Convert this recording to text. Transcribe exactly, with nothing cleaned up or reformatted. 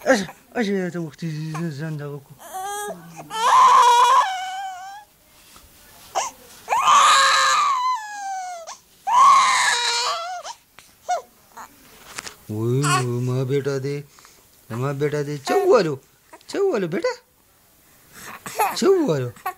اش اش يا وقتي زندقك वो माँ बेटा दे माँ बेटा दे चौवालो चौवालो बेटा चौवालो